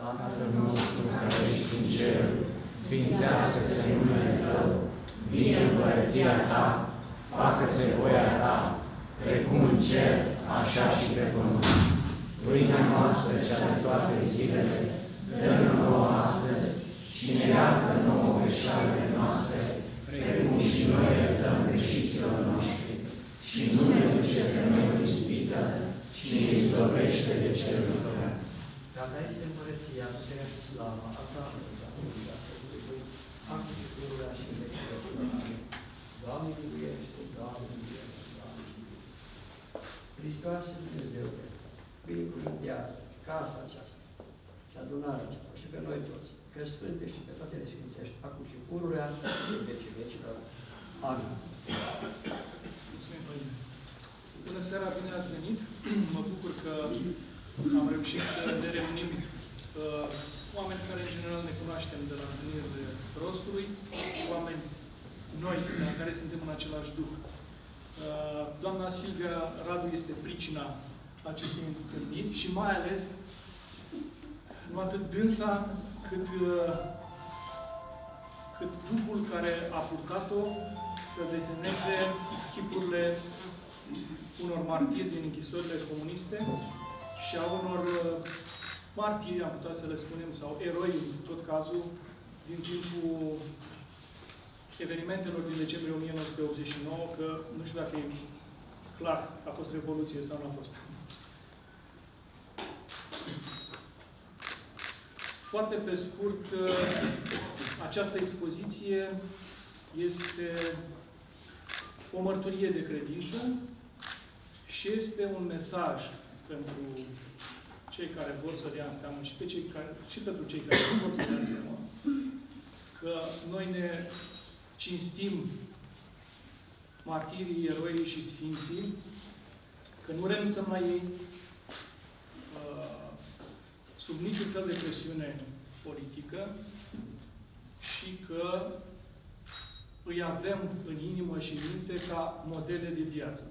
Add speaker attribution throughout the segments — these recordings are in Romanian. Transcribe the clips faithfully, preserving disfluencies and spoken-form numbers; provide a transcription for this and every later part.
Speaker 1: Tatăl nostru care ești în cer, sfințească-se numele Tău, vie împărăția Ta, facă-se voia Ta, precum în cer, așa și pe pământ. Pâinea noastră cea de toate zilele, dă-ne nouă astăzi și ne iartă nouă greșalele noastre, precum și noi iertăm greșiților noștri. Și nu ne duce pe noi în ispită, ci ne izbăvește de cel rău.
Speaker 2: Ca Ta este împărăția, puterea și slava, a Tatălui, a Fiului, a Sfântului, acum și pururea și în vecii vecilor. Doamne miluiește, Doamne miluiește, Doamne miluiește. Hristoase Dumnezeule, binecuvânt viață, casa aceasta și adunarea aceasta și pe noi toți, că sfânte și pe toate le sfințești, acum și pururea și în vecii vecilor. Amin.
Speaker 3: Mulțumim, Părinte. Bună seara, bine ați venit. Mă bucur că am reușit să ne reunim uh, oameni care, în general, ne cunoaștem de la întâlnirile rostului și oameni noi, la care suntem în același duh. Uh, doamna Silvia Radu este pricina acestei întâlniri și mai ales nu atât dânsa, cât, uh, cât Duhul care a purtat-o să deseneze chipurile unor martiri din închisorile comuniste și a unor uh, martiri, am putea să le spunem, sau eroi, în tot cazul, din timpul evenimentelor din decembrie o mie nouă sute optzeci și nouă, că nu știu dacă e clar că a fost Revoluție sau nu a fost. Foarte pe scurt, această expoziție este o mărturie de credință și este un mesaj pentru cei care vor să dea în seamă și, pe cei care, și pentru cei care nu vor să dea în seamă, că noi ne cinstim martirii, eroii și sfinții, că nu renunțăm la ei sub niciun fel de presiune politică și că îi avem în inimă și în minte ca modele de viață.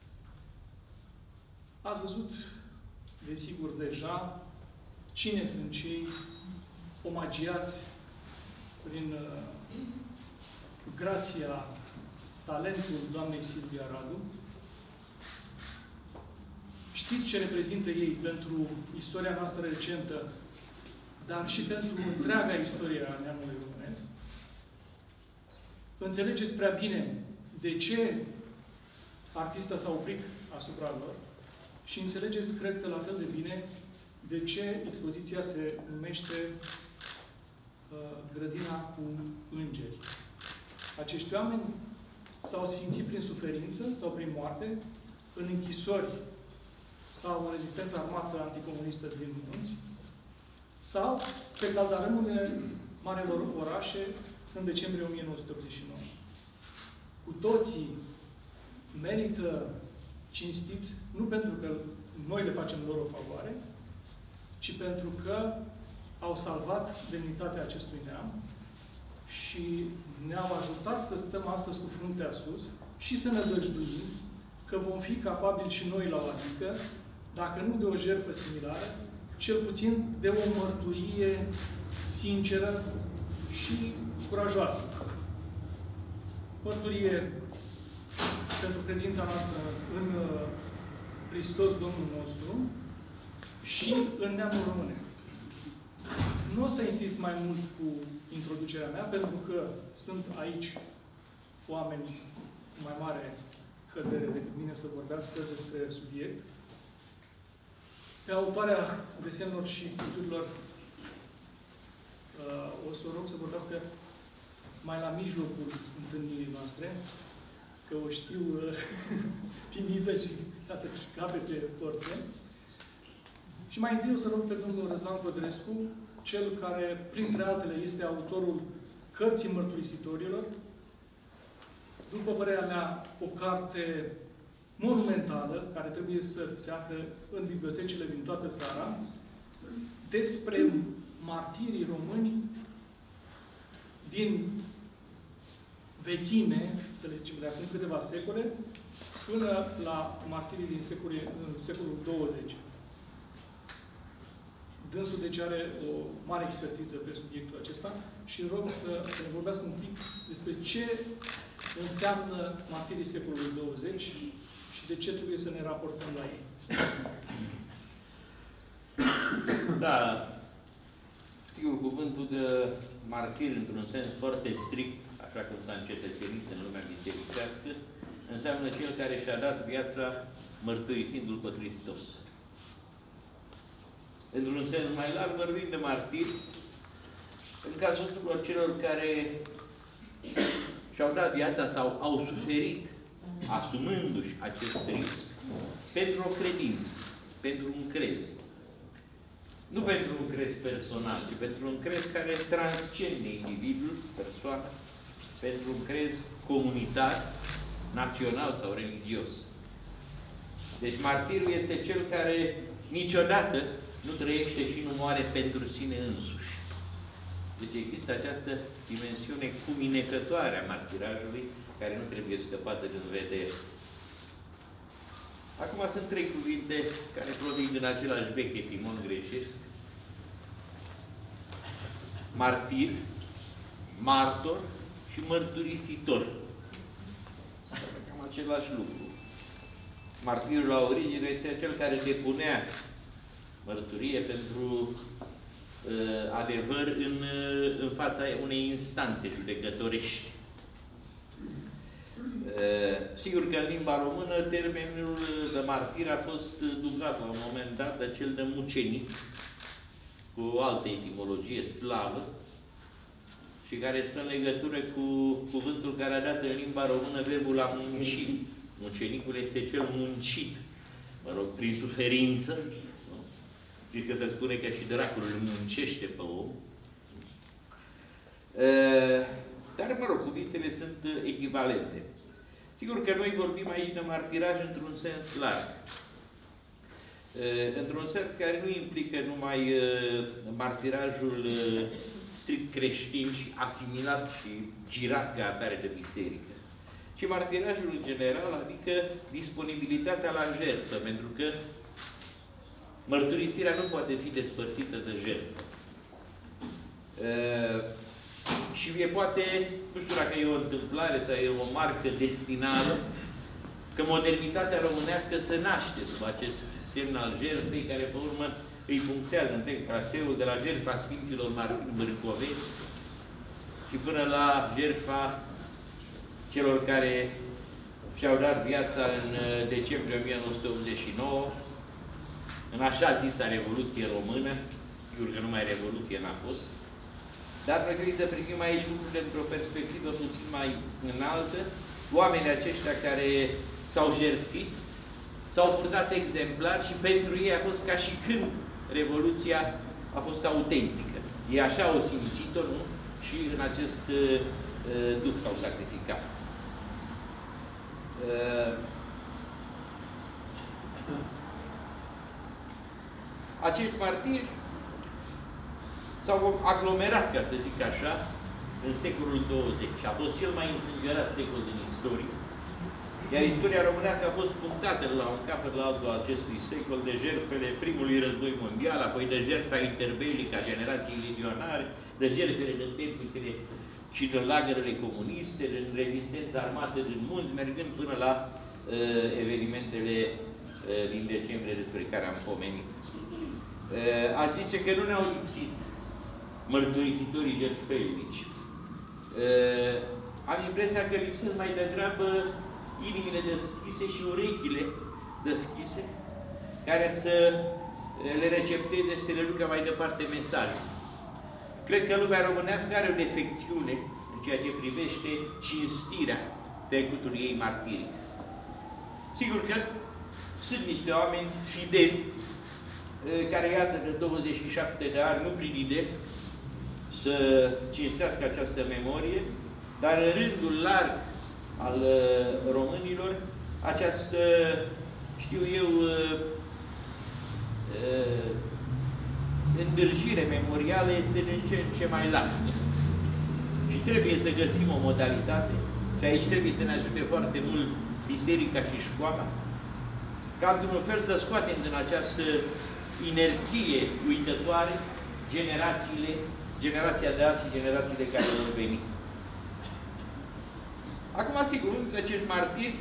Speaker 3: Ați văzut, desigur, deja cine sunt cei omagiați prin uh, grația, talentul doamnei Silvia Radu. Știți ce reprezintă ei pentru istoria noastră recentă, dar și pentru întreaga istorie a neamului românesc. Înțelegeți prea bine de ce artista s-a oprit asupra lor și înțelegeți, cred că la fel de bine, de ce expoziția se numește uh, Grădina cu Îngeri. Acești oameni s-au sfințit prin suferință sau prin moarte, în închisori sau în rezistența armată anticomunistă din munți, sau pe caldarâmurile marilor orașe în decembrie o mie nouă sute optzeci și nouă. Cu toții merită cinstiți, nu pentru că noi le facem lor o favoare, ci pentru că au salvat demnitatea acestui neam și ne-au ajutat să stăm astăzi cu fruntea sus și să ne dăjduim că vom fi capabili și noi la o adică, dacă nu de o jertfă similară, cel puțin de o mărturie sinceră și curajoasă. Mărturie pentru credința noastră în Hristos Domnul nostru și în neamul românesc. Nu o să insist mai mult cu introducerea mea, pentru că sunt aici oameni cu mai mare cădere decât mine să vorbească despre subiect. Pe autoarea desenelor și picturilor uh, o să o rog să vorbească mai la mijlocul întâlnirii noastre, că o știu uh, timidă și ca să capete forțe. Și mai întâi o să rog pe domnul Răzvan Codrescu, cel care, printre altele, este autorul Cărții Mărturisitorilor. După părerea mea, o carte monumentală, care trebuie să se afle în bibliotecile din toată țara, despre martirii români din vechime, să le zicem de acum câteva secole, până la martirii din secolul, secolul douăzeci. dânsul deci are o mare expertiză pe subiectul acesta și rog să, să ne vorbească un pic despre ce înseamnă martirii secolului douăzeci și de ce trebuie să ne raportăm la ei.
Speaker 4: Da, sigur, cuvântul de martir, într-un sens foarte strict, așa cum s-a încetățenit în lumea bisericească, înseamnă cel care și-a dat viața mărturisindu-L pe Hristos. Într-un sens mai larg, vorbim de martiri, în cazul tuturor celor care și-au dat viața sau au suferit, asumându-și acest risc, pentru o credință, pentru un crez. Nu pentru un crez personal, ci pentru un crez care transcende individul, persoana, pentru un crez comunitar, național sau religios. Deci martirul este cel care niciodată nu trăiește și nu moare pentru sine însuși. Deci există această dimensiune cuminecătoare a martirajului, care nu trebuie scăpată din vedere. Acum sunt trei cuvinte care provin din același vechi etimon grecesc. Martir, martor și mărturisitor. Cam același lucru. Martirul la origine este cel care depunea mărturie pentru uh, adevăr în, uh, în fața unei instanțe judecătorești. Uh, sigur că în limba română termenul de martir a fost dublat la un moment dat de cel de mucenic, cu o altă etimologie slavă, și care stă în legătură cu cuvântul care a dat în limba română verbul a munci. Mucenicul este cel muncit, mă rog, prin suferință. Știți că se spune că și dracul îl muncește pe om. Dar, mă rog, cuvintele sunt echivalente. Sigur că noi vorbim aici de martiraj într-un sens larg. Într-un sens care nu implică numai martirajul strict creștin și asimilat și girat ca atare de biserică, ci martirajul în general, adică disponibilitatea la jertfă, pentru că mărturisirea nu poate fi despărțită de jertfă. Uh, și e poate, nu știu dacă e o întâmplare sau e o marcă destinală, că modernitatea românească se naște sub acest semn al jertfei, care pe urmă îi punctează întreg traseul de la jertfa Sfinților Martiri Mârcoveni și până la jertfa celor care și-au dat viața în decembrie o mie nouă sute optzeci și nouă, în așa zisa Revoluție Română, sigur că numai Revoluție n-a fost, dar noi trebuie să privim aici lucrurile într-o perspectivă puțin mai înaltă, oamenii aceștia care s-au jertfit, s-au purtat exemplar și pentru ei a fost ca și când Revoluția a fost autentică. Ei așa au simțit-o, nu? Și în acest uh, duc s-au sacrificat. Uh, acești martiri s-au aglomerat, ca să zic așa, în secolul douăzeci. A fost cel mai însângerat secol din istorie. Iar istoria românească a fost punctată la un capăt la altul acestui secol de jertfele primului război mondial, apoi de jertfa interbelică a generației legionare, de jertfele din temnițele și din lagărele comuniste, din rezistența armată din munți, mergând până la uh, evenimentele uh, din decembrie despre care am pomenit. Uh, aș zice că nu ne-au lipsit mărturisitorii jertfelnici. Uh, am impresia că lipsesc mai degrabă inimile deschise și urechile deschise, care să le recepteze și să le ducă mai departe mesajul. Cred că lumea românească are o defecțiune în ceea ce privește cinstirea trecutului ei martiric. Sigur că sunt niște oameni fideli care, iată, de douăzeci și șapte de ani nu plinidesc să cinstească această memorie, dar în rândul larg al românilor, această, știu eu, îndârjire memorială este din ce în ce mai laxă. Și trebuie să găsim o modalitate, și aici trebuie să ne ajute foarte mult biserica și școala, ca într-un fel să scoatem din această inerție uitătoare generațiile, generația de azi și generațiile care vor veni. Acum, sigur, între acești martiri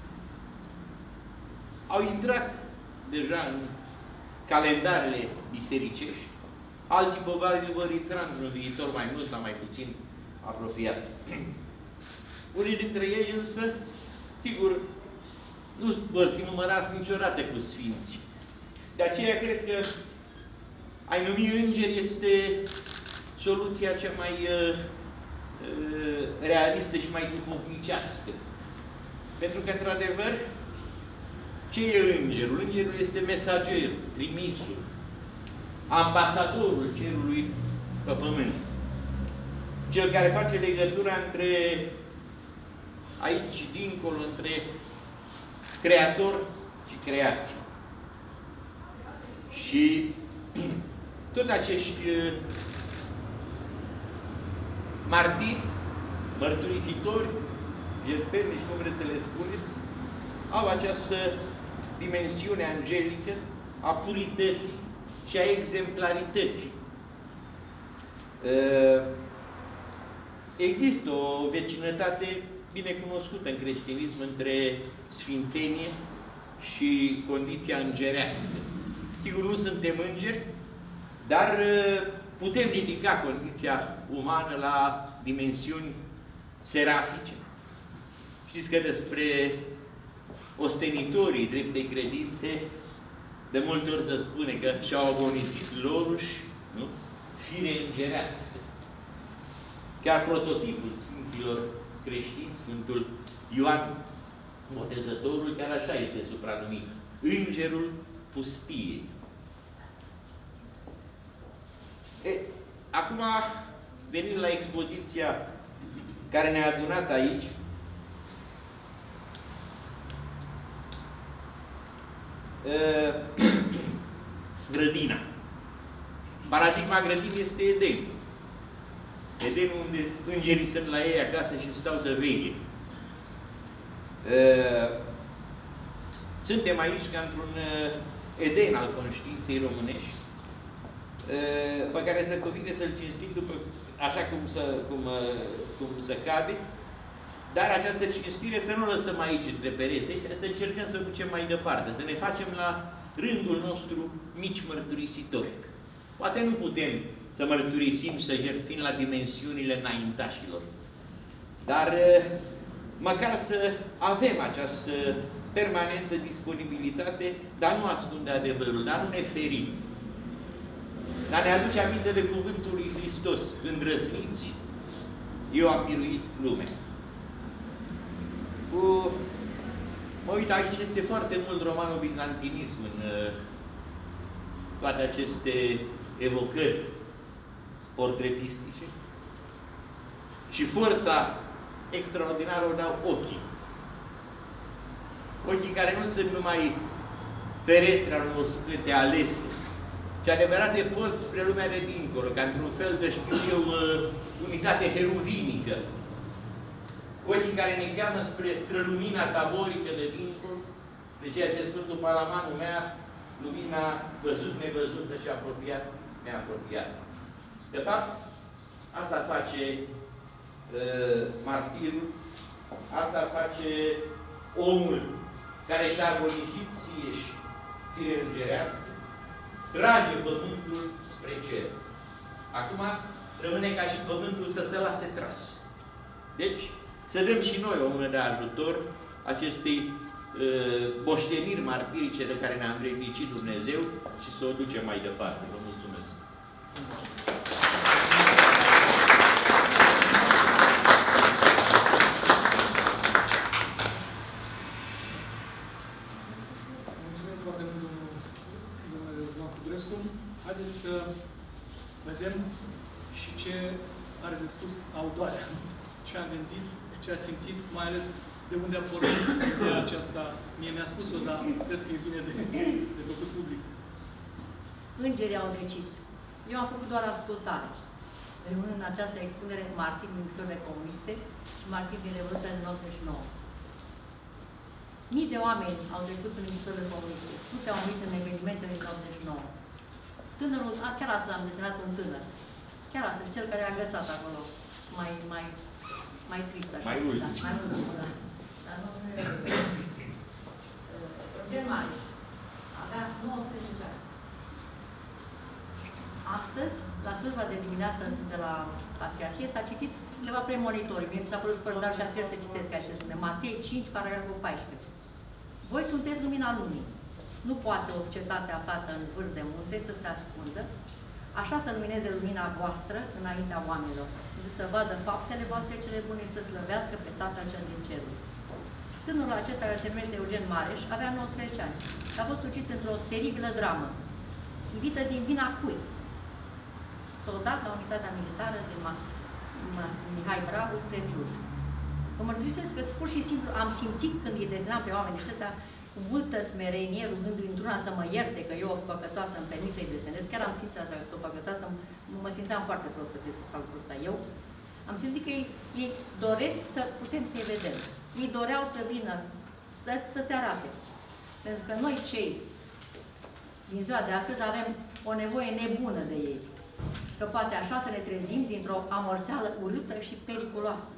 Speaker 4: au intrat deja în calendarele bisericești, alții probabil vor intra într-un viitor mai mult sau mai puțin apropiat. Unii dintre ei însă, sigur, nu vor fi numărați niciodată cu sfinți. De aceea cred că a-i numi îngeri este soluția cea mai uh, uh, realistă și mai duhovnicească. Pentru că, într-adevăr, ce e îngerul? Îngerul este mesager, trimisul, ambasadorul cerului pe pământ. Cel care face legătura între aici și dincolo, între creator și creație. Și tot acești martiri, mărturisitori, jertfenici, cum vreți să le spuneți, au această dimensiune angelică a purității și a exemplarității. Există o vecinătate bine cunoscută în creștinism între sfințenie și condiția îngerească. Sigur, nu suntem îngeri, dar putem ridica condiția umană la dimensiuni serafice. Știți că despre ostenitorii dreptei credințe, de multe ori se spune că și-au agonisit loruși, nu? Fire îngerească. Chiar prototipul Sfinților creștini, Sfântul Ioan Botezătorul, chiar așa este supranumit. Îngerul pustiei. E, acum, venind la expoziția care ne-a adunat aici, e, grădina. Paradigma grădinii este Eden. Eden unde îngerii sunt la ei acasă și stau de veche. Suntem aici ca într-un Eden al conștiinței românești, pe care se cuvine să-l cinstim după, așa cum să, cum, cum să cade, dar această cinstire să nu lăsăm aici între pereți ăștia, să încercăm să ducem mai departe, să ne facem la rândul nostru mici mărturisitori. Poate nu putem să mărturisim, să jertfim la dimensiunile înaintașilor, dar măcar să avem această permanentă disponibilitate, dar nu ascunde adevărul, dar nu ne ferim. Dar ne aduce aminte de cuvântul lui Hristos: îndrăzniți, eu am biruit lumea. Cu... Mă uit, aici este foarte mult romano-bizantinism în uh, toate aceste evocări portretistice. Și forța extraordinară o dau ochii. Ochii care nu sunt numai ferestre al unor suflete alese, ci adevărate porți spre lumea de dincolo, ca într-un fel de, știu eu, unitate heruvinică. Ochii care ne cheamă spre strălumina taborică de dincolo, de ceea ce Sfântul Palaman numea lumina văzut, nevăzută și apropiat, neapropiat. De fapt, asta face uh, martirul, asta face omul care și-a agonisit sieși fire îngerească, trage pământul spre cer. Acum rămâne ca și pământul să se lase tras. Deci, să dăm și noi o mână de ajutor acestei uh, moșteniri martirice de care ne-a învrednicit Dumnezeu și să o ducem mai departe. Vă mulțumesc!
Speaker 3: Mulțumim foarte mult, domnule Răzvan Cudurescu. Haideți să vedem și ce are de spus autoarea. Ce a gândit, ce a simțit, mai ales de unde a pornit ideea aceasta. Mie mi-a spus-o, dar cred că e bine de, de făcut public.
Speaker 5: Îngerii au decis. Eu am făcut doar ascultare. Rămân în această expunere cu martiri din mișcările comuniste și martiri din Revoluția din optzeci și nouă. Mii de oameni au trecut prin mișcările comuniste. Sute au murit în evenimentele din optzeci și nouă. Tânărul, chiar astăzi am desenat un tânăr. Chiar astăzi, cel care a găsat acolo. Mai, mai, mai trist așa.
Speaker 4: Mai mult.
Speaker 5: Da, mai mult, da. Dar nu, nu e... Eugen Mariș avea nouăsprezece ani. Astăzi, la slujba de dimineață de la Patriarhie, s-a citit ceva premonitoriu. Mie mi s-a părut fără, dar și ar trebui să citesc aici. Matei cinci, paragraful paisprezece. Voi sunteți lumina lumii. Nu poate o cetate aflată în vârf de munte să se ascundă, așa să lumineze lumina voastră înaintea oamenilor, să vadă faptele voastre cele bune și să slăvească pe Tatăl cel din ceruri. Tânărul acesta, care se numește Eugen Mareș, avea nouăsprezece ani. A fost ucis într-o teribilă dramă, iubită din vina cui? Soldat la unitatea militară de Ma Ma Mihai Bravo spre Giurgiu. Vă mărturisesc că pur și simplu am simțit când îi desenam pe oamenii ăștia cu multă smerenie, rugându-i într-una să mă ierte că eu, o păcătoasă, îmi permis să-i desenez. Chiar am simțit asta, că sunt o păcătoasă, mă simțeam foarte prost că trebuie să fac lucrul ăsta eu. Am simțit că ei, ei doresc să putem să-i vedem. Ei doreau să vină, să, să se arate. Pentru că noi, cei din ziua de astăzi, avem o nevoie nebună de ei. Că poate așa să ne trezim dintr-o amorțeală urâtă și periculoasă.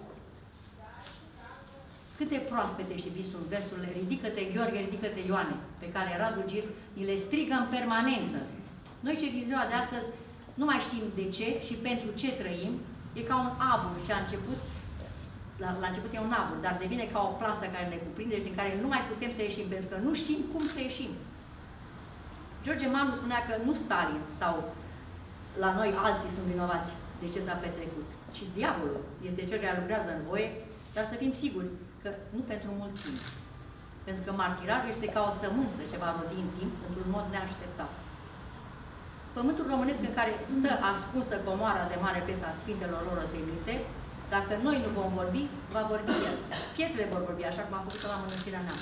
Speaker 5: Câte proaspete și visul versurile, ridică-te Gheorghe, ridică-te Ioane, pe care Radu Gir ni le strigă în permanență. Noi cei din ziua de astăzi nu mai știm de ce și pentru ce trăim. E ca un abur și a început, la, la început e un abur, dar devine ca o plasă care ne cuprinde și din care nu mai putem să ieșim, pentru că nu știm cum să ieșim. George Manu spunea că nu Stalin sau la noi alții sunt vinovați de ce s-a petrecut, ci diavolul este cel care lucrează în voie, dar să fim siguri că nu pentru mult timp. Pentru că martirajul este ca o sămânță ce va rodi în timp, într-un mod neașteptat. Pământul românesc în care stă ascunsă comoara de mare pes a Sfintelor lor osemite, dacă noi nu vom vorbi, va vorbi el. Pietrele vor vorbi, așa cum a făcut la Mănăstirea Neamț.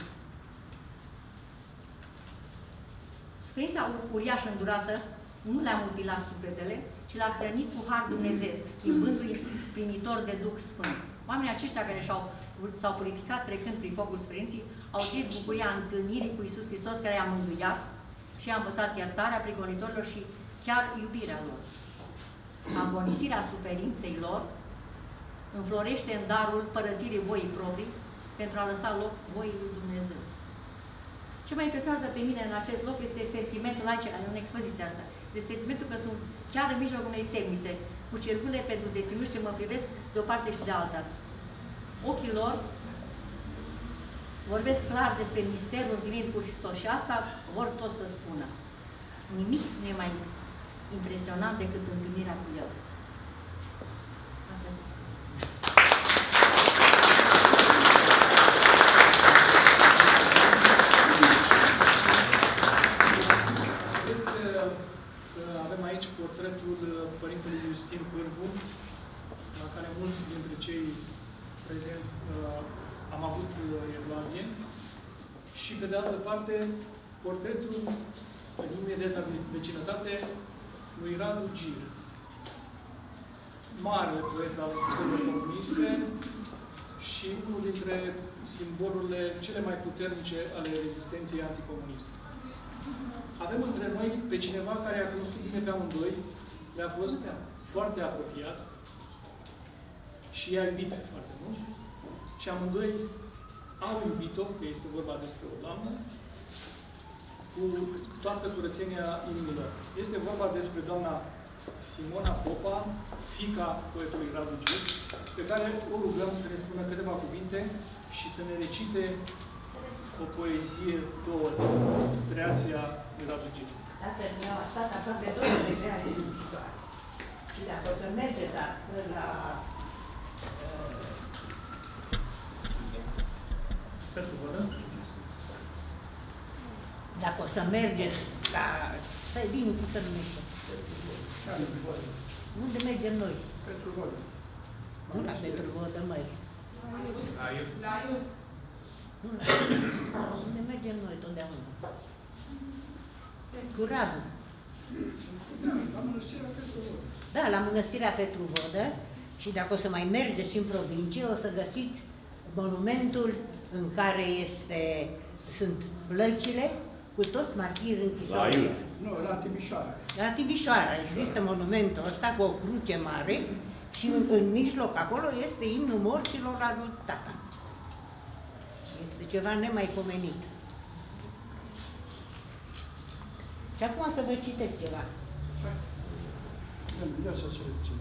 Speaker 5: Suferința uriașă îndurată nu le-a mutilat sufletele, ci l-a hrănit cu har dumnezeesc, schimbându-i primitor de Duh Sfânt. Oamenii aceștia care s-au purificat trecând prin focul suferinții, au trăit bucuria întâlnirii cu Iisus Hristos, care i-a mântuiat și i-a învățat iertarea prigonitorilor și chiar iubirea lor. Agonisirea suferinței lor înflorește în darul părăsirii voii proprii pentru a lăsa loc voii lui Dumnezeu. Ce mă impresionează pe mine în acest loc este sentimentul aici, în expoziția asta, este sentimentul că sunt chiar în mijlocul unei temnițe, cu cercurile pentru deținuți ce mă privesc de o parte și de alta. Ochii lor vorbesc clar despre misterul întâlnirii cu Hristos și asta vor toți să spună. Nimic nu e mai impresionant decât întâlnirea cu El. Asta e.
Speaker 3: Avem aici portretul Părintelui Iustin Pârvu, la care mulți dintre cei prezenți uh, am avut uh, evlavie, și pe de altă parte portretul în imediata vecinătate lui Radu Gir, mare poet al mișcărilor comuniste și unul dintre simbolurile cele mai puternice ale rezistenței anticomuniste. Avem între noi pe cineva care a cunoscut bine pe amândoi, le-a fost foarte apropiat și i-a iubit foarte mult. Și amândoi au iubit-o, că este vorba despre o doamnă, cu toată curățenia inimilor. Este vorba despre doamna Simona Popa, fiica poetului Radu Gir, pe care o rugăm să ne spună câteva cuvinte și să ne recite o poezie, două, creația lui Radu Gir.
Speaker 6: Tatăl meu a stat aproape douăzeci de ani în picioare. Și dacă o să mergeți la
Speaker 3: Pentru vă, da?
Speaker 6: Dacă o să mergeți la... Stai, bine, cum se numește? Unde mergem noi?
Speaker 2: Pentru vodă.
Speaker 6: Nu la pentru vodă, măi.
Speaker 2: La Iut. La Iut.
Speaker 6: Unde mergem noi totdeauna? Cu Radu.
Speaker 2: La Mănăstirea Petru Vodă.
Speaker 6: Da, la Mănăstirea Petru Vodă. Și dacă o să mai mergeți și în provincie, o să găsiți monumentul în care este, sunt plăcile cu toți martirii
Speaker 4: La
Speaker 6: închisorii.
Speaker 4: Iulia.
Speaker 3: Nu, la Timișoara.
Speaker 6: La Timișoara există monumentul ăsta cu o cruce mare și în, în mijloc acolo este imnul morților la lui tata. Este ceva nemaipomenit. Și acum să vă citesc ceva.
Speaker 3: Ia să se rețină.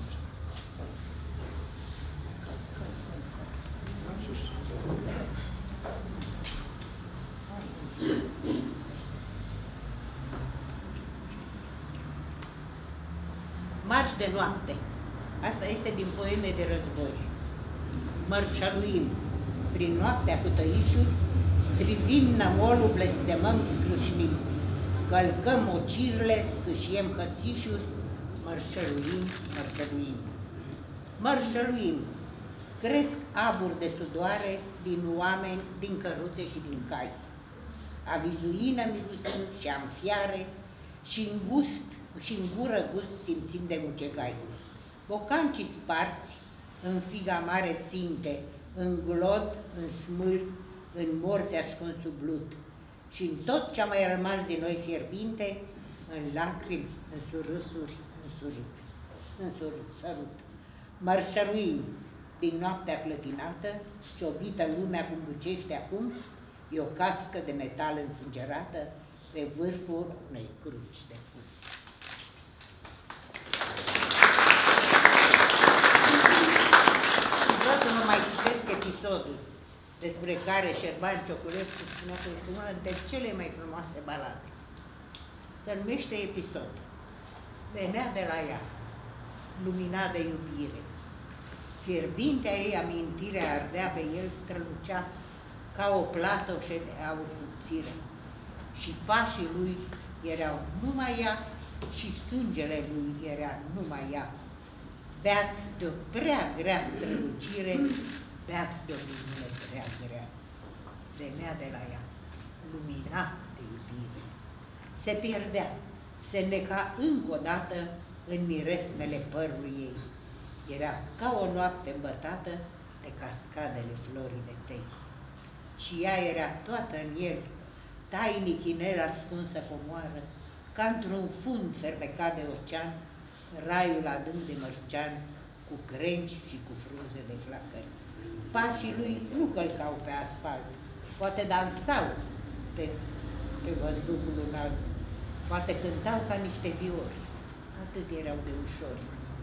Speaker 6: Marș de noapte. Asta este din poeme de război. Mărșăluim prin noaptea cu tăișuri, strivim nămolul, blestemăm, scrâșnim. Călcăm ocirle, sfâșiem hățișuri, mărșăluim, mărșăluim. Mărșăluim. Cresc aburi de sudoare din oameni, din căruțe și din cai. Avizuină mirusim și am fiare și în gust și în gură gust simțim de mucegai. Bocancii sparți, în figa mare ținte, în glod, în smâl, în morți ascuns sub lut. Și în tot ce-a mai rămas din noi fierbinte, în lacrimi, în surâsuri, în surât, în surât, sărut. Mărșăruim din noaptea clătinată, ciobită lumea cum lucește acum, e o cască de metal însângerată pe vârful unei cruci de fum. Vreau să vă mai citesc episodul despre care Șerban Cioculescu spunea că este una dintre cele mai frumoase balade. Se numește Episod. Venea de la ea, lumina de iubire. Fierbintea ei amintire ardea pe el, strălucea ca o platoșe de aur subțire. Și pașii lui erau numai ea și sângele lui era numai ea. Beat de o prea grea strălucire, beat de o minune prea grea. Venea de la ea, lumina de iubire. Se pierdea, se neca încă o dată în miresmele părului ei. Era ca o noapte îmbătată de cascadele florii de tei. Și ea era toată în el, tainic inel ascunsă comoară, ca într-un fund fermecat de ocean, raiul adânc de mărcean, cu crengi și cu frunze de flacări. Pașii lui nu călcau pe asfalt, poate dansau pe, pe văzduhul înalt, poate cântau ca niște viori, atât erau de ușori.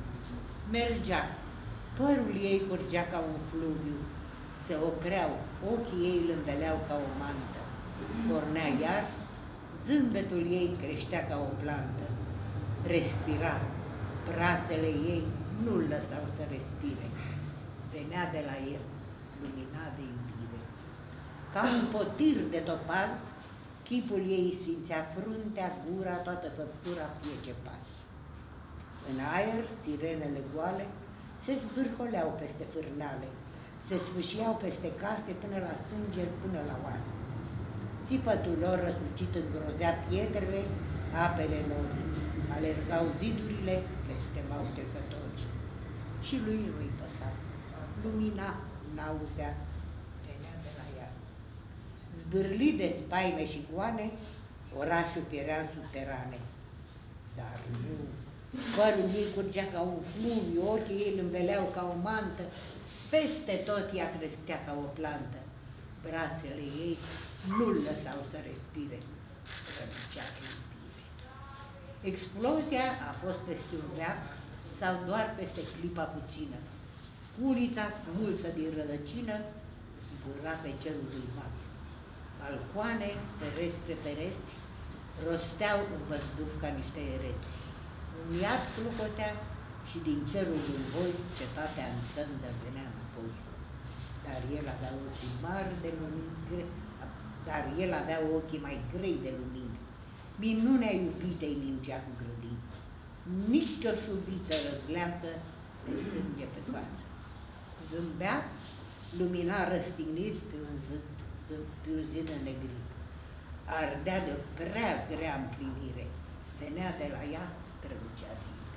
Speaker 6: Mergea, părul ei curgea ca un fluviu, se opreau, ochii ei îl înveleau ca o mantă. Pornea iar, zâmbetul ei creștea ca o plantă. Respira, brațele ei nu-l lăsau să respire. Venea de la el, luminat de iubire. Ca un potir de topaz, chipul ei sfințea fruntea, gura, toată făptura, fie ce pas. În aer, sirenele goale se zvârcoleau peste fârnale, se sfâșiau peste case până la sânge, până la oase. Țipătul lor răsucit îngrozea pietrele, apele norii, alergau zidurile peste mau trecători. Și lui nu-i păsa, lumina, n-auzea, venea de la ea. Zbârlit de spaime și goane, orașul pierea în subterane. Dar nu, părul ei curgea ca un fluviu, ochii ei îl înveleau ca o mantă, peste tot ea crestea ca o plantă. Brațele ei nu-l lăsau să respire, răducea de iubire. Explozia a fost peste un veac sau doar peste clipa puțină. Ulița smulsă din rădăcină zbura pe cerul lui mat. Balcoane, ferestre, pereți, rosteau în văzduh ca niște ereți. Un iad clucotea și din cerul din voi cetatea în țândă venea înapoi. Dar el avea ochii mari de lumini, dar el avea ochii mai grei de lumini. Minunea iubitei mingea cu grădini. Nici o șuviță răzleață de sânge pe față. Zâmbea, lumina răstignit pe un zid, pe un zid înnegrit. Ardea de o prea grea împlinire. Venea de la ea, strălucea de iubire.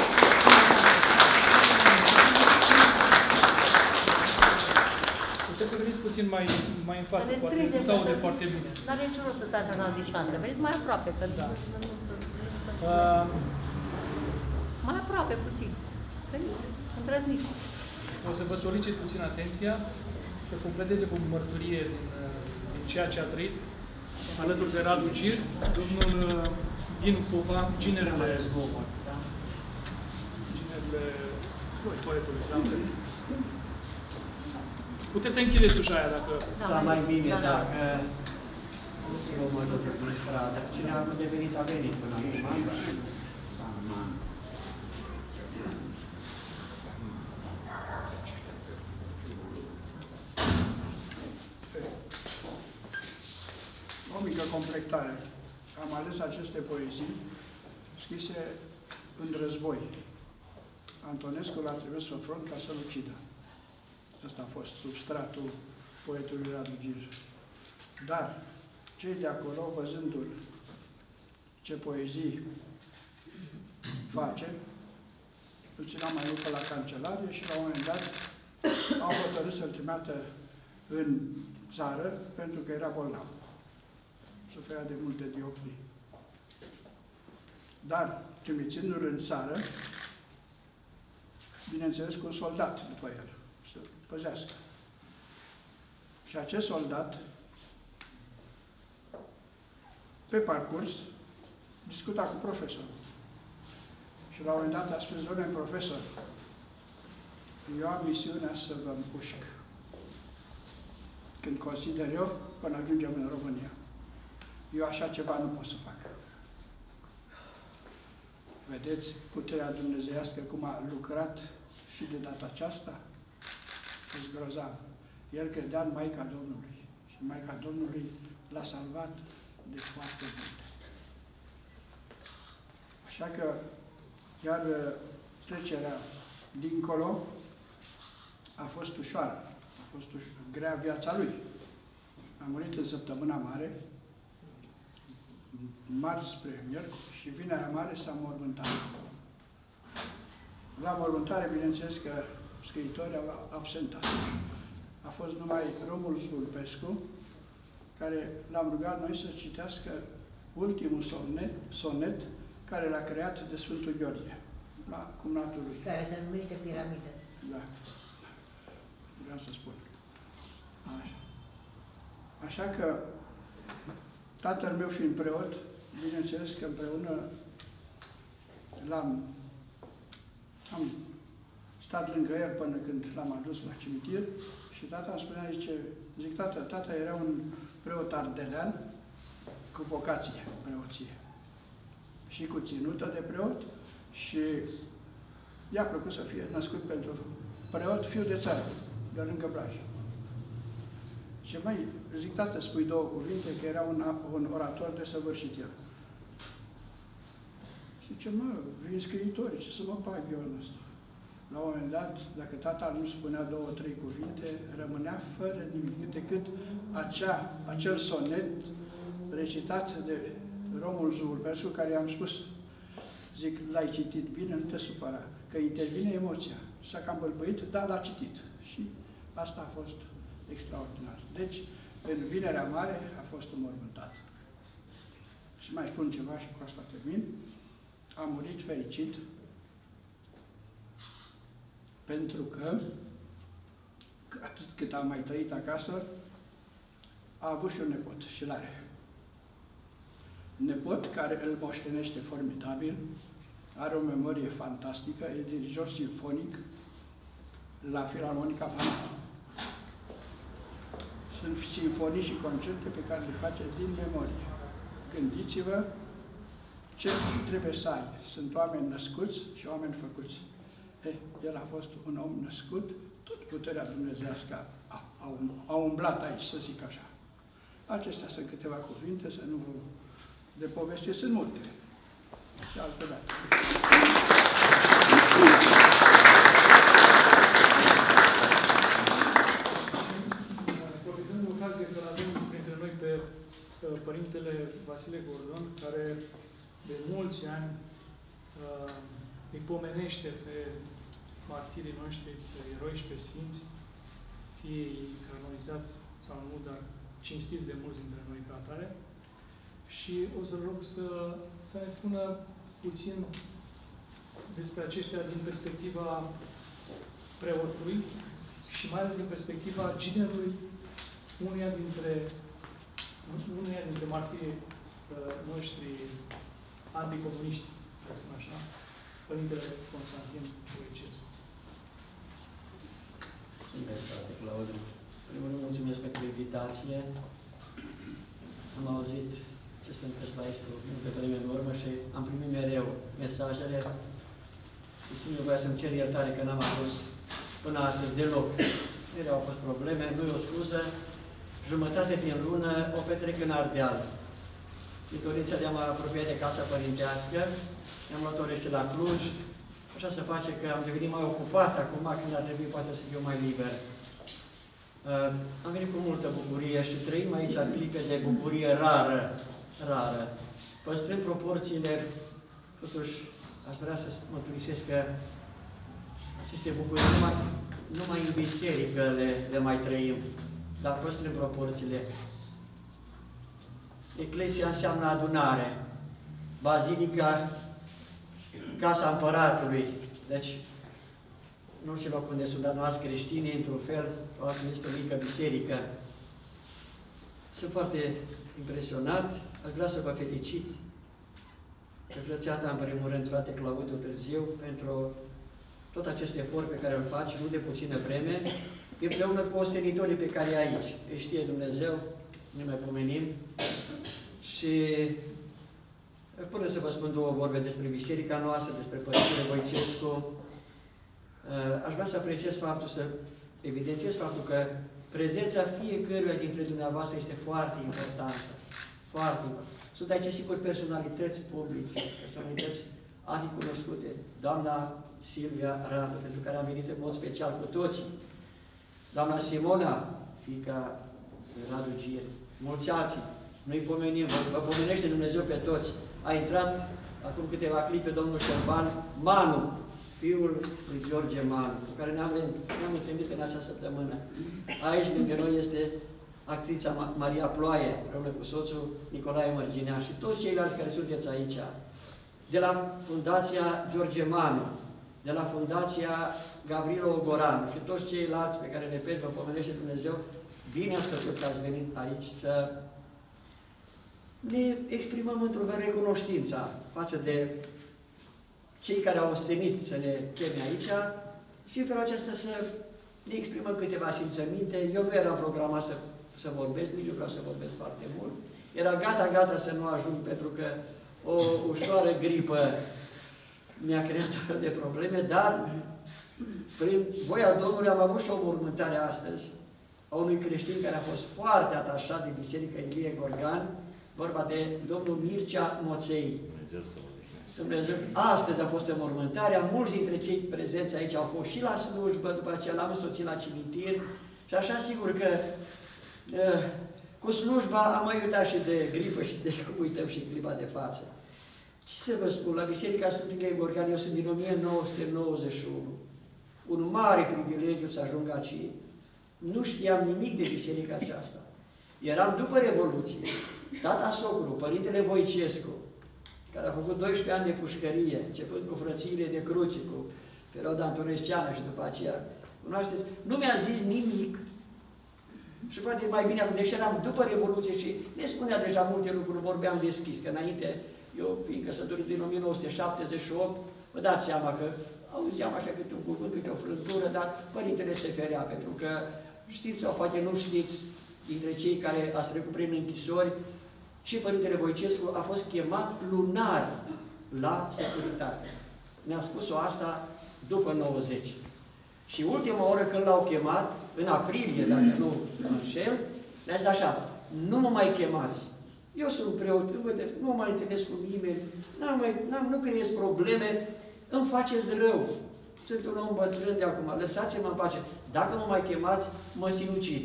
Speaker 3: Puteți să să veniți puțin mai, mai în față,
Speaker 5: să ne
Speaker 3: poate
Speaker 5: strângem,
Speaker 3: nu se aude
Speaker 5: să
Speaker 3: foarte bine.
Speaker 5: Nu are niciun rost să stați la distanță. Veniți mai aproape, pentru
Speaker 3: Da.
Speaker 5: că nu, nu, nu, nu,
Speaker 3: Uh,
Speaker 5: mai aproape puțin. Veniți, îndrăzniți.
Speaker 3: o să vă solicit puțin atenția, să completeze cu mărturie din, din ceea ce a trăit alături de Radu Gir, domnul Dinu Popa, ginerele, ginerele poetului. Da? Puteți să închideți ușa aia dacă...
Speaker 7: Da, mai bine
Speaker 5: da, da.
Speaker 7: dacă eu mă duc prin stradă. Cine a devenit a venit până acum.
Speaker 8: O mică completare. Am ales aceste poezii scrise în război. Antonescu l-a trimis pe front ca să-l ucidă. Ăsta a fost substratul poetului Radu Gir. Dar cei de acolo, văzându-l ce poezii face, îl țineau mai mult pe la cancelarie și la un moment dat au hotărât să-l trimeată în țară pentru că era bolnav. Suferea de multe dioptrii. Dar, trimițându-l în țară, bineînțeles cu un soldat după el, să păzească. Și acest soldat, pe parcurs, discuta cu profesorul. Și la un moment dat a spus, domnule profesor, eu am misiunea să vă împușc. Când consider eu, până ajungem în România. Eu așa ceva nu pot să fac. Vedeți puterea dumnezeiască cum a lucrat și de data aceasta? E grozav. El credea în Maica Domnului. Și Maica Domnului l-a salvat de foarte multe. Așa că chiar trecerea dincolo a fost ușoară. A fost ușoară. Grea viața lui. A murit în săptămâna mare, marți spre miercuri, și vinerea mare s-a mormântat. La mormântare, bineînțeles că scriitorii au absentat. A fost numai Romul Vulpescu, care l-am rugat noi să citească ultimul sonet, sonet care l-a creat de Sfântul Gheorghe, la cumnatul lui.
Speaker 6: Care se numește Piramidă.
Speaker 8: Da. Vreau să spun. Așa. Așa că, tatăl meu fiind preot, bineînțeles că împreună l-am am stat lângă el până când l-am adus la cimitir și tata îmi spunea, zice, zic, tata, tata era un preot ardelean cu vocație, preoție. Și cu ținută de preot și i-a plăcut să fie născut pentru preot, fiu de țară, de lângă Blaj. Și mai zic, tată, spui două cuvinte, că era un, un orator desăvârșit el. Și zice, mă, vin scriitorii, ce să mă bag eu în ăsta? La un moment dat, dacă tata nu spunea două, trei cuvinte, rămânea fără nimic, decât acea, acel sonet recitat de Romul Vulpescu, care i-am spus, zic, l-ai citit bine, nu te supăra, că intervine emoția. S-a cam bălbăit, dar l-a citit. Și asta a fost extraordinar. Deci, în Vinerea Mare a fost înmormântat. Și mai spun ceva și cu asta termin. A murit fericit pentru că, atât cât am mai trăit acasă, a avut și un nepot și l-are. Nepot care îl moștenește formidabil, are o memorie fantastică, e dirijor simfonic la Filarmonica Panatul. Sunt simfonii și concerte pe care le face din memorie. Gândiți-vă ce trebuie să ai. Sunt oameni născuți și oameni făcuți. E, el a fost un om născut, tot puterea dumnezeiască a, a, a umblat aici, să zic așa. Acestea sunt câteva cuvinte, să nu vă de poveste, sunt multe. Și altă dată.
Speaker 3: Profitând de ocazie că l-avem printre noi pe Părintele Vasile Gordon, care de mulți ani uh, îi pomenește pe martirii noștri, pe eroi și pe sfinți, fie ei canonizați sau nu, dar cinstiți de mulți dintre noi ca atare. Și o să rog să, să ne spună puțin despre aceștia din perspectiva preotului și mai ales din perspectiva ginerului uneia dintre, uneia dintre martirii uh, noștri anticomuniști, să spun așa, Părintele Constantin Voicescu.
Speaker 7: Mulțumesc, frate Claudiu. Primul rând, mulțumesc pentru invitație. Am auzit ce se întâmplă aici cu multă vreme în urmă și am primit mereu mesajele și sigur vreau să-mi cer iertare că n-am adus până astăzi deloc. Mereu au fost probleme, nu e o scuză. Jumătate din lună o petrec în Ardeal. Din dorința de a mă apropia de casa părintească, am luat o rește la Cluj. Așa se face că am devenit mai ocupat acum, când ar trebui poate să fiu mai liber. Uh, am venit cu multă bucurie și trăim aici clipe de bucurie rară, rară. Păstrând proporțiile, totuși aș vrea să mărturisesc că aceste bucurii numai, numai în biserică le, le mai trăim, dar păstrând proporțiile. Eclesia înseamnă adunare, bazilica, Casa Împăratului. Deci, în orice loc unde sunt adunați creștinii, într-un fel, este o mică biserică. Sunt foarte impresionat. Aș vrea să vă felicit pe frățeata, în primul rând, frate Claudiu Târziu, pentru tot acest efort pe care îl faci, nu de puțină vreme, împreună cu ostenitorii pe care ai aici. Îi știe Dumnezeu, ne mai pomenim. Și până să vă spun două vorbe despre biserica noastră, despre Părintele Voicescu, aș vrea să apreciez faptul, să evidențiez faptul că prezența fiecăruia dintre dumneavoastră este foarte importantă. Foarte importantă. Sunt aici, sigur, personalități publice, personalități adicunoscute. Doamna Silvia Radu, pentru care am venit în mod special cu toții. Doamna Simona, fiica Radu Gir, mulți alții. Noi pomenim, vă pomenește Dumnezeu pe toți. A intrat acum câteva clipe domnul Șerban Manu, fiul lui George Manu, cu care ne-am ne întâlnit în această săptămână. Aici, lângă noi, este actrița Maria Ploaie, împreună cu soțul Nicolae Mărginea și toți ceilalți care sunteți aici. De la Fundația George Manu, de la Fundația Gavrilo Ogoranu și toți ceilalți pe care, repet, vă pomenește Dumnezeu, bine ați făcut că ați venit aici să ne exprimăm într-un fel recunoștința față de cei care au ostenit să ne cheme aici și în felul acesta să ne exprimăm câteva simțăminte. Eu nu eram programat să, să vorbesc, nici nu vreau să vorbesc foarte mult. Era gata, gata să nu ajung, pentru că o ușoară gripă mi-a creat de probleme, dar prin voia Domnului am avut și o mormântare astăzi a unui creștin care a fost foarte atașat de Biserica Ilie Gorgan, vorba de domnul Mircea Moței. Dumnezeu. Astăzi a fost înmormântarea, mulți dintre cei prezenți aici au fost și la slujbă, după aceea l-am însoțit la cimitir și așa sigur că uh, cu slujba am mai uitat și de gripă și de cum uităm și clipa de față. Ce să vă spun, la Biserica Sfântului Gorgan, eu sunt din o mie nouă sute nouăzeci și unu. Un mare privilegiu să ajung aici. Nu știam nimic de biserica aceasta. Eram după Revoluție. Tata socru, Părintele Voicescu, care a făcut doisprezece ani de pușcărie, începând cu frățiile de cruce, cu perioada antonesceană și după aceea, cunoașteți, nu mi-a zis nimic. Și poate mai bine acum, deși eram după Revoluție și ne spunea deja multe lucruri, vorbeam deschis, că înainte, eu fiind căsătorit din o mie nouă sute șaptezeci și opt, vă dați seama că auzeam așa câte un cuvânt, câte o frântură, dar Părintele se ferea, pentru că știți sau poate nu știți, dintre cei care ați trecut prin închisori, și Părintele Voicescu a fost chemat lunar la securitate. Ne-a spus-o asta după nouăzeci. Și ultima oră când l-au chemat, în aprilie, dacă nu mă înșel, le-a zis așa, nu mă mai chemați. Eu sunt preot, nu mă mai întâlnesc cu nimeni, mai, nu creez probleme, îmi faceți rău. Sunt un om bătrân de acum, lăsați-mă în pace. Dacă mă mai chemați, mă sinucid.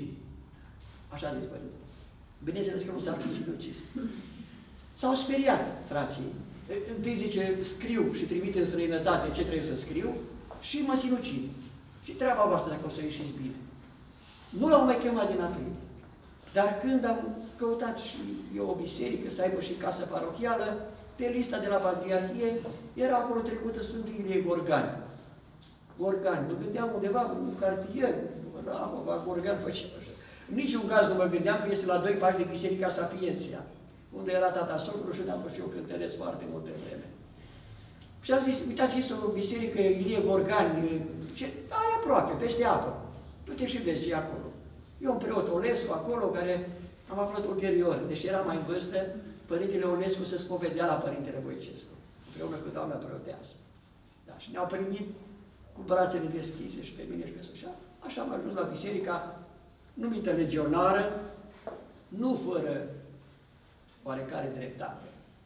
Speaker 7: Așa a zis Părinte. Bineînțeles că nu s-a sinucis. S-au speriat, frații. Întâi zice, scriu și trimite în străinătate ce trebuie să scriu și mă sinucid. Și treaba voastră dacă o să ieșiți bine. Nu l-au mai chemat din aprilie. Dar când am căutat și eu o biserică să aibă și casă parochială, pe lista de la Patriarhie era acolo trecută Sfântul Ilie Gorgani. Gorgani. Mă gândeam undeva în cartier, Rahova, Gorgani făcea așa. În niciun caz nu mă gândeam că este la doi pași de Biserica Sapienția, unde era tata socru și unde am fost și eu cântăresc foarte multe vreme. Și am zis, uitați, este o biserică Ilie Gorgani, ce, ai aproape, peste apă. Du-te și vezi ce e acolo. Eu un preot Olescu acolo, care am aflat ulterior, deși era mai în vârstă, Părintele Olescu se spovedea la Părintele Voicescu, împreună cu doamna preoteasă. Da, și ne-au primit cu brațele deschise și pe mine și pe Sășa. Așa am ajuns la biserica numită legionară, nu fără oarecare dreptate.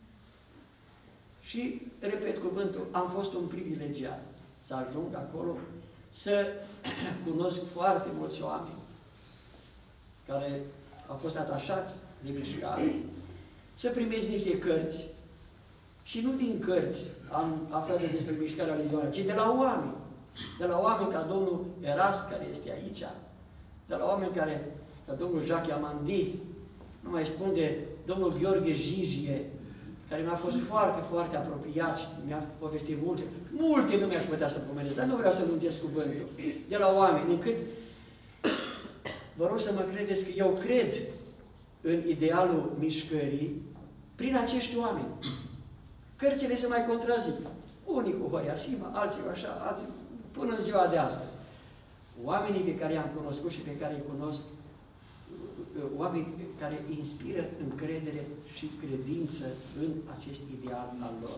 Speaker 7: Și, repet cuvântul, am fost un privilegiat să ajung acolo, să cunosc foarte mulți oameni care au fost atașați de mișcare, să primesc niște cărți și nu din cărți am aflat despre mișcarea legionară, ci de la oameni. De la oameni ca domnul Erast, care este aici, de la oameni care, ca domnul Jacques Amandi, nu mai spun de domnul Gheorghe Jijie, care mi-a fost foarte, foarte apropiat și mi-a povestit multe. Multe nu mi-aș putea să pomenesc, dar nu vreau să lungesc cuvântul. De la oameni, încât vă rog să mă credeți că eu cred în idealul mișcării prin acești oameni. Cărțile se mai contrazic. Unii cu Horiasima, alții cu așa, alții până în ziua de astăzi. Oamenii pe care i-am cunoscut și pe care îi cunosc, oameni care inspiră încredere și credință în acest ideal al lor.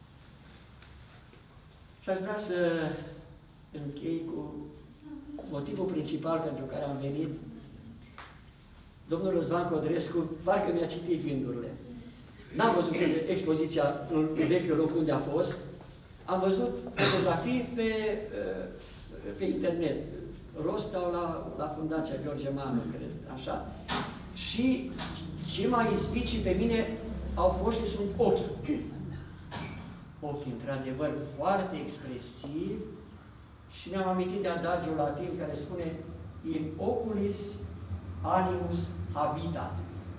Speaker 7: Și aș vrea să închei cu motivul principal pentru care am venit. Domnul Răzvan Codrescu parcă mi-a citit gândurile. N-am văzut expoziția în vechiul loc unde a fost, am văzut fotografii pe, pe internet. Rostau la, la Fundația Gheorghe Manu, cred, așa. Și ce m-a izbit și pe mine au fost și sunt ochii. Ochii, într-adevăr, foarte expresivi și ne-am amintit de adagiul latin care spune in oculis animus habitat.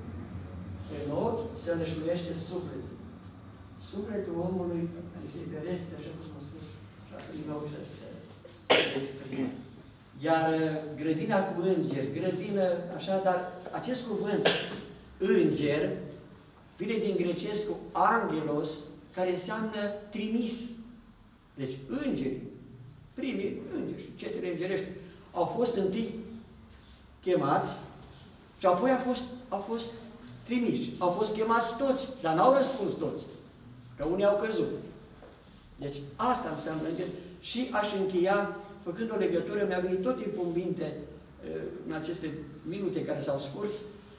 Speaker 7: În ochi se lășluiește sufletul. Sufletul omului, care este terestru, așa cum am spus, și așa din ochi să se exprime. Iar grădina cu îngeri, grădină, așa, dar acest cuvânt, înger, vine din grecescul angelos, care înseamnă trimis. Deci, îngerii, primii îngeri, cetele îngerești, au fost întâi chemați și apoi au fost, au fost trimiși. Au fost chemați toți, dar n-au răspuns toți, că unii au căzut. Deci, asta înseamnă înger. Și aș încheia făcând o legătură, mi-a venit tot timpul în minte, în aceste minute care s-au scurs,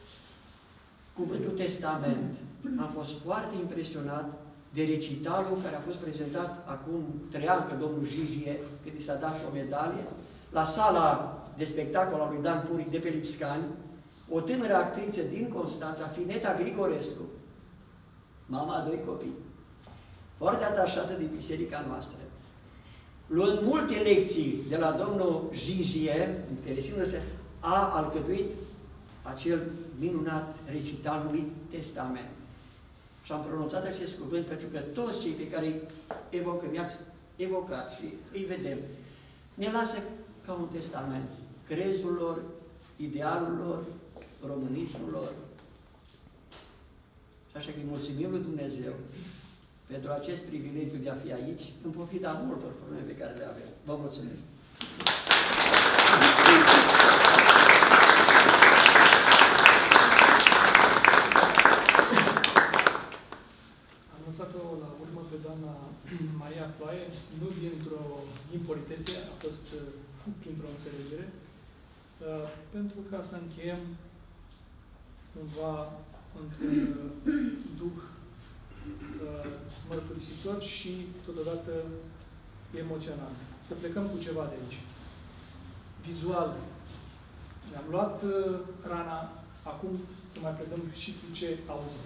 Speaker 7: cuvântul testament. Am fost foarte impresionat de recitalul care a fost prezentat acum trei ani, că domnul Jijie, când i s-a dat și o medalie, la sala de spectacol a lui Dan Puric de pe Lipscani, o tânără actriță din Constanța, Fineta Grigorescu, mama a doi copii, foarte atașată de biserica noastră, luând multe lecții de la domnul Jijie, interesindu-se, a alcătuit acel minunat recital numit Testament. Și am pronunțat acest cuvânt pentru că toți cei pe care îi evocă, mi-ați evocat și îi vedem, ne lasă ca un testament crezul lor, idealul lor, românismul lor. Și așa că îi mulțumim lui Dumnezeu pentru acest privilegiu de a fi aici, în pofida multor probleme pe care le avem. Vă mulțumesc!
Speaker 3: Am lăsat-o la urmă pe doamna Maria Ploaie, nu dintr-o impolitețe, a fost printr-o înțelegere, pentru ca să încheiem cumva într-un duh mărturisitor și totodată emoțional. Să plecăm cu ceva de aici. Vizual. Ne-am luat rana, acum să mai plecăm și cu ce auzim.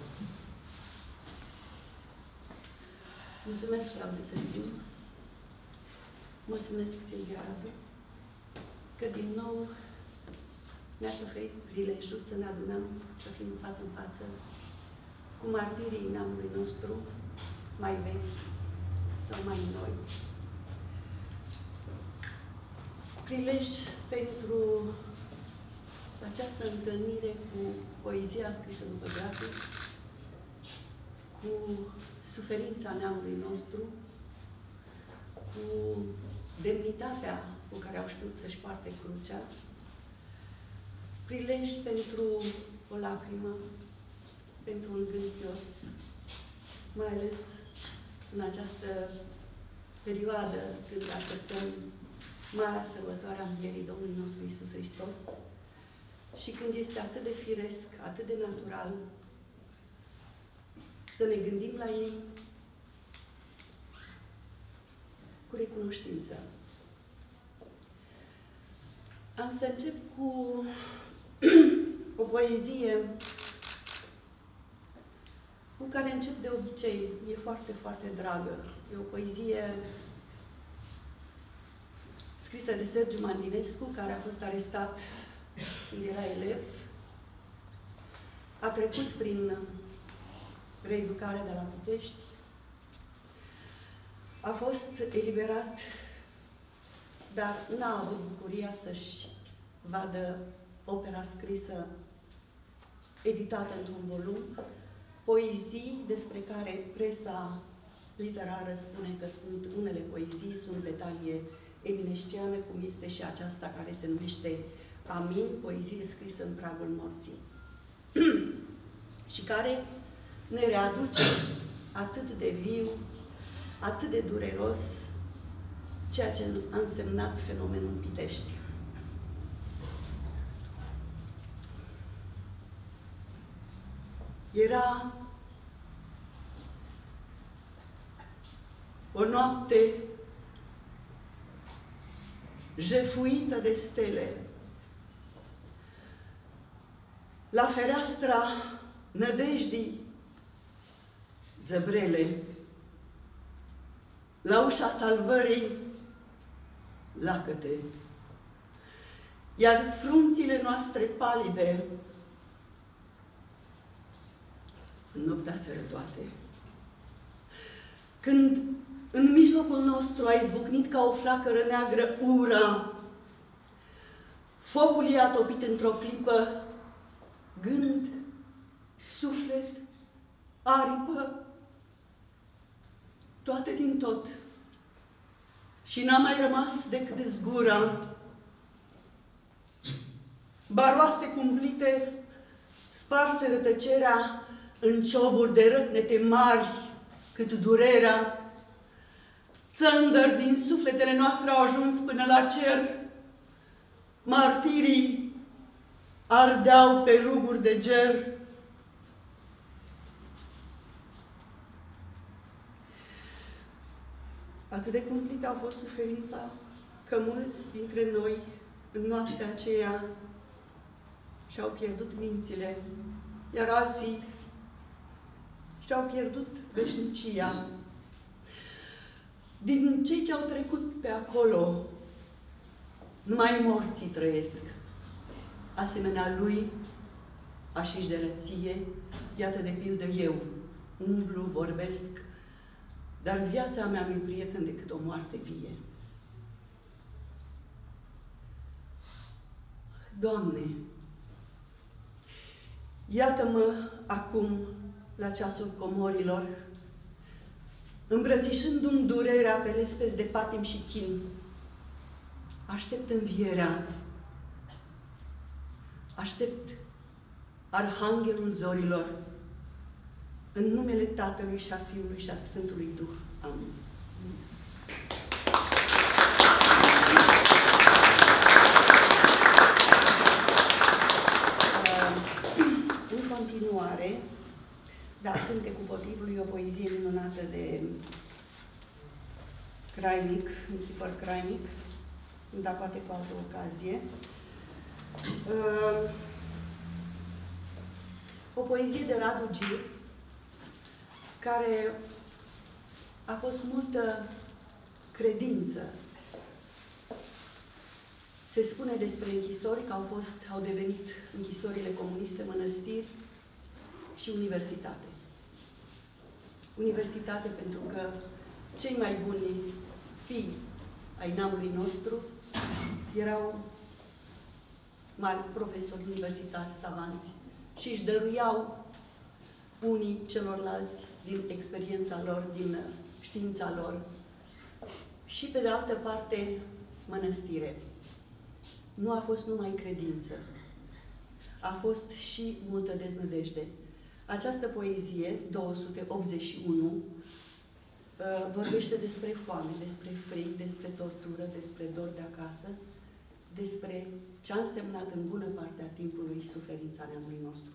Speaker 9: Mulțumesc, Claudiu Tăsiu. Mulțumesc, Silvia Radu, că din nou ne-ați oferit prilejul să ne adunăm, să fim față în față cu martirii neamului nostru, mai vechi sau mai noi. Prilej pentru această întâlnire cu poezia scrisă după grafic, cu suferința neamului nostru, cu demnitatea cu care au știut să-și poarte crucea, prilej pentru o lacrimă, pentru un gând pios, mai ales în această perioadă când așteptăm marea sărbătoare a învierii Domnului nostru Iisus Hristos și când este atât de firesc, atât de natural să ne gândim la ei cu recunoștință. Am să încep cu o poezie cu care încep de obicei. E foarte, foarte dragă. E o poezie scrisă de Sergiu Mandinescu, care a fost arestat când era elev. A trecut prin reeducare de la Pitești. A fost eliberat, dar n-a avut bucuria să-și vadă opera scrisă, editată într-un volum, poezii despre care presa literară spune că sunt unele poezii, sunt de talie eminesciană, cum este și aceasta care se numește Amin, poezie scrisă în pragul morții. Și care ne readuce atât de viu, atât de dureros, ceea ce a însemnat fenomenul Pitești. Era o noapte jefuită de stele. La fereastra nădejdii zăbrele, la ușa salvării lacăte, iar frunțile noastre palide în noaptea sărătoare, când în mijlocul nostru a izbucnit ca o flacără neagră ura, focul i-a topit într-o clipă gând, suflet, aripă, toate din tot. Și n-a mai rămas decât zgura. Baroase cumplite, sparse de tăcerea în cioburi de rătnete mari, cât durerea. Țândări din sufletele noastre au ajuns până la cer. Martirii ardeau pe ruguri de ger. Atât de cumplită a fost suferința că mulți dintre noi, în noaptea aceea, și-au pierdut mințile, iar alții și-au pierdut veșnicia. Din cei ce au trecut pe acolo, numai morții trăiesc. Asemenea lui, așiși de răție, iată de pildă eu, umblu, vorbesc, dar viața mea mi-e prieten decât o moarte vie. Doamne, iată-mă acum la ceasul comorilor, îmbrățișându-mi durerea pe lespezi de patim și chin. Aștept învierea, aștept Arhanghelul zorilor, în numele Tatălui și a Fiului și a Sfântului Duh. Amin. În continuare, da, Cântecul Potrivului, o poezie minunată de Crainic, Nichifor Crainic, dar poate cu altă ocazie. O poezie de Radu Gir, care a fost multă credință Se spune despre închisori că au, fost, au devenit închisorile comuniste, mănăstiri și universitate. Universitate pentru că cei mai buni fii ai neamului nostru erau mari profesori universitari, savanți, și își dăruiau unii celorlalți din experiența lor, din știința lor. Și, pe de altă parte, mănăstire. Nu a fost numai credință. A fost și multă deznădejde. Această poezie, două sute optzeci și unu, vorbește despre foame, despre frig, despre tortură, despre dor de acasă, despre ce a însemnat în bună parte a timpului suferința neamului nostru.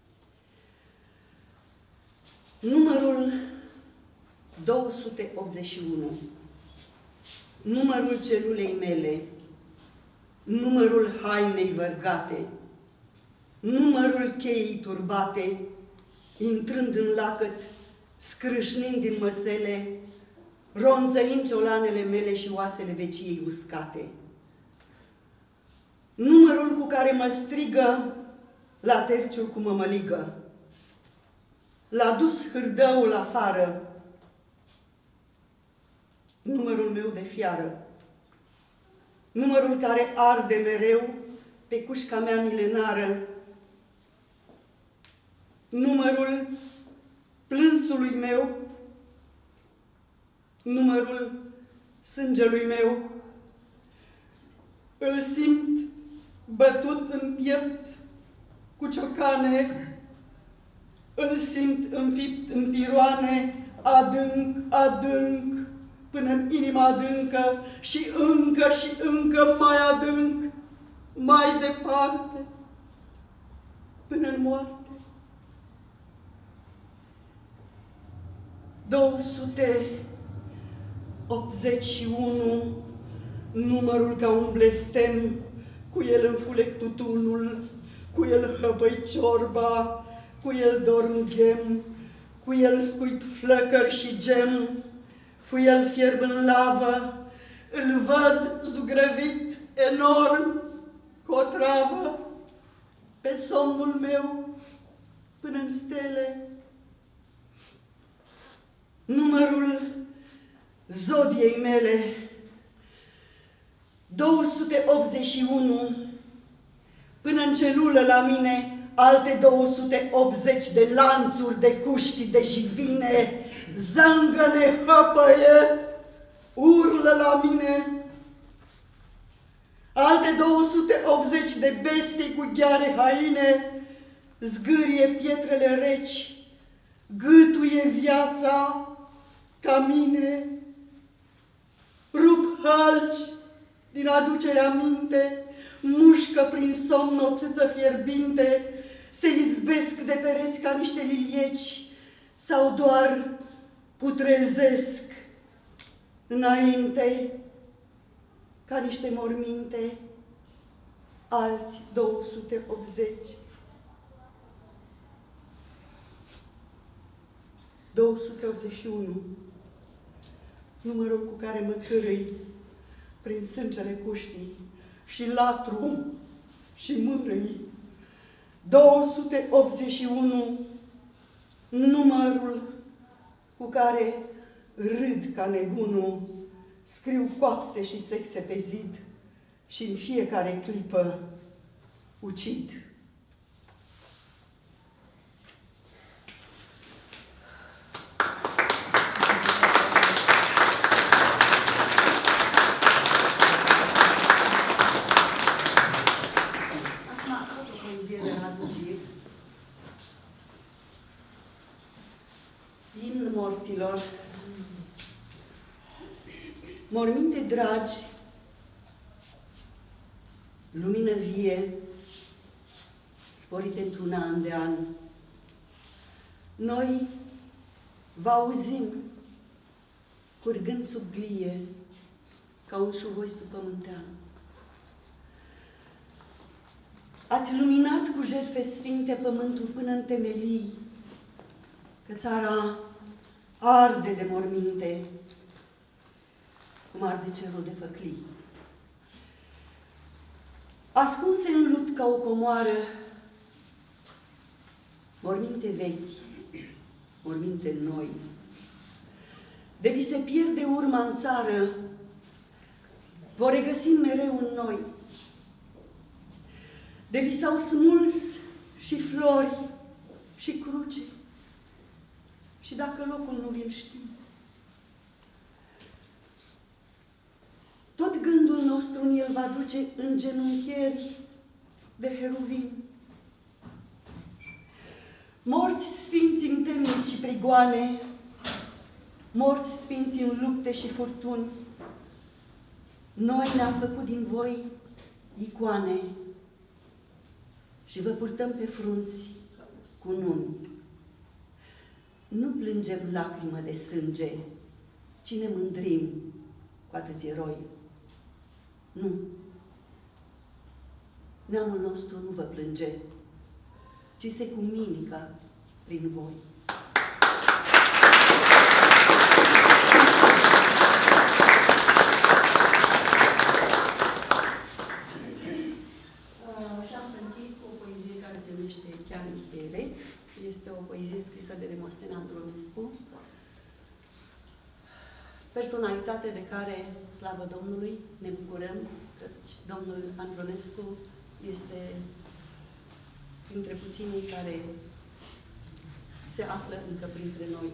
Speaker 9: Numărul două sute optzeci și unu, numărul celulei mele, numărul hainei vărgate, numărul cheii turbate, intrând în lacăt, scrâșnind din măsele, ronzăind ciolanele mele și oasele veciei uscate. Numărul cu care mă strigă la terciul cu mămăligă, l-a dus hârdăul afară, numărul meu de fiară, numărul care arde mereu pe cușca mea milenară, numărul plânsului meu, numărul sângelui meu, îl simt bătut în piept cu ciocane, îl simt înfipt în piroane, adânc, adânc, până în inima adâncă și încă și încă mai adânc, mai departe, până în moarte. două sute optzeci și unu, numărul ca un blestem, cu el înfulec tutunul, cu el hăbăi ciorba, cu el dorm ghem, cu el scuip flăcări și gem, cu el fierb în lavă, îl văd zugrăvit enorm, cu o travă, pe somnul meu până în stele. Numărul zodiei mele, două sute optzeci și unu, până în celulă la mine, alte două sute optzeci de lanțuri, de cuști, de jivine, zângăne, hăpăie, urlă la mine. Alte două sute optzeci de bestii cu gheare haine, zgârie pietrele reci, gâtuie viața ca mine, rup halci din aducerea minte, mușcă prin somn o țâță fierbinte, se izbesc de pereți ca niște lilieci sau doar putrezesc înainte ca niște morminte, alți două sute optzeci. două sute optzeci și unu, numărul cu care mă cârâi prin sângele cuștii și latru și mârâi. două sute optzeci și unu, numărul cu care râd ca nebunul, scriu coapse și sexe pe zid și în fiecare clipă ucid. Morților, morminte dragi, lumină vie, sporite într-un an de an, noi vă auzim curgând sub glie ca un șuvoi subpământean. Ați luminat cu jertfe sfinte pământul până în temelii, că țara arde de morminte, cum arde cerul de făclii. Ascunse în lut ca o comoară, morminte vechi, morminte noi, de vi se pierde urma în țară, vor regăsi mereu în noi. De vi s-au smuls și flori și cruce, și dacă locul nu vi-l știm. Tot gândul nostru în el va duce în genunchieri de heruvim. Morți sfinți în temniți și prigoane, morți sfinți în lupte și furtuni, noi ne-am făcut din voi icoane și vă purtăm pe frunți cu nuni. Nu plângem lacrimă de sânge, ci ne mândrim cu atâți eroi. Nu. Neamul nostru nu vă plânge, ci se cuminică prin voi. Și am să închei cu o poezie care se numește Chiar încheiere. Este o poezie scrisă de Demostene Andronescu. Personalitate de care, slavă Domnului, ne bucurăm că domnul Andronescu este printre puținii care se află încă printre noi.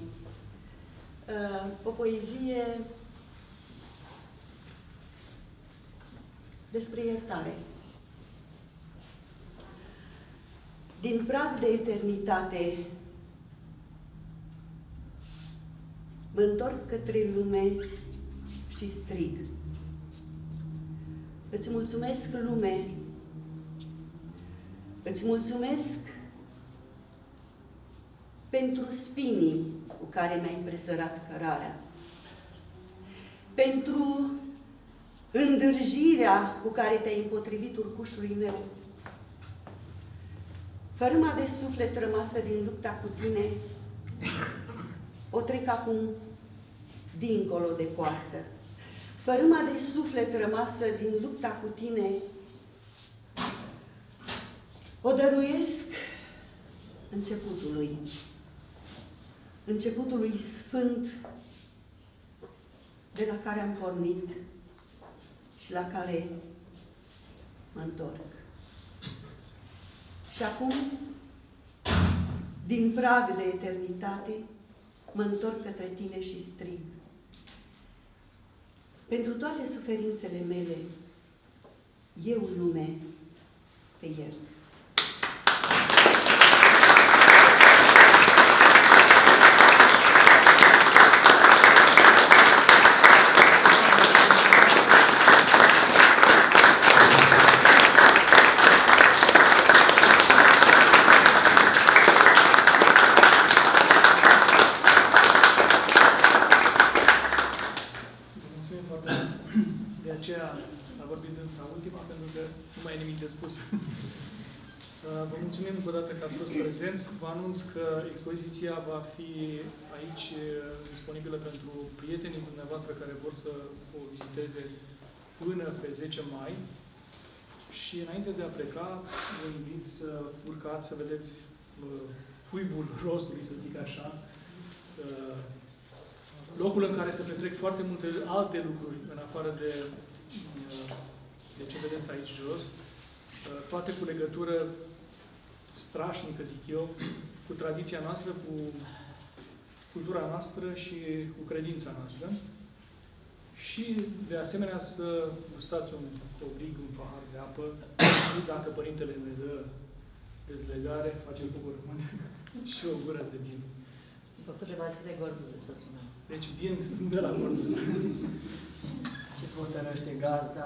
Speaker 9: O poezie despre iertare. Din prag de eternitate mă întorc către lume și strig. Îți mulțumesc, lume, îți mulțumesc pentru spinii cu care mi-ai presărat cărarea, pentru îndârjirea cu care te-ai împotrivit urcușului meu. Fărâma de suflet rămasă din lupta cu tine, o trec acum dincolo de poartă. Fărâma de suflet rămasă din lupta cu tine, o dăruiesc începutului, începutului sfânt de la care am pornit și la care mă întorc. Și acum, din prag de eternitate, mă întorc către tine și strig. Pentru toate suferințele mele, eu, lume, te iert.
Speaker 3: Vă mulțumim încă o dată că ați fost prezenți. Vă anunț că expoziția va fi aici disponibilă pentru prietenii dumneavoastră care vor să o viziteze până pe zece mai. Și înainte de a pleca, vă invit să urcați, să vedeți cuibul rostului, să zic așa, locul în care se petrec foarte multe alte lucruri, în afară de, de ce vedeți aici jos, toate cu legătură strașnică, zic eu, cu tradiția noastră, cu cultura noastră și cu credința noastră. Și, de asemenea, să gustați un covrig, un pahar de apă, și dacă Părintele ne dă dezlegare, face cu urmânt și o gură de vin.
Speaker 5: După câteva zile gorduri, soțul meu.
Speaker 3: Deci vin de la gorduri.
Speaker 7: Ce hotărăște gazda?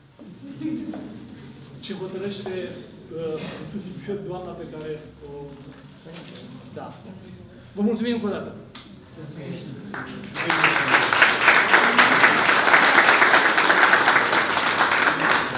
Speaker 3: Ce hotărăște, uh, să zic, doamna pe care o... Da. Vă mulțumim încă o dată.
Speaker 7: Mulțumim.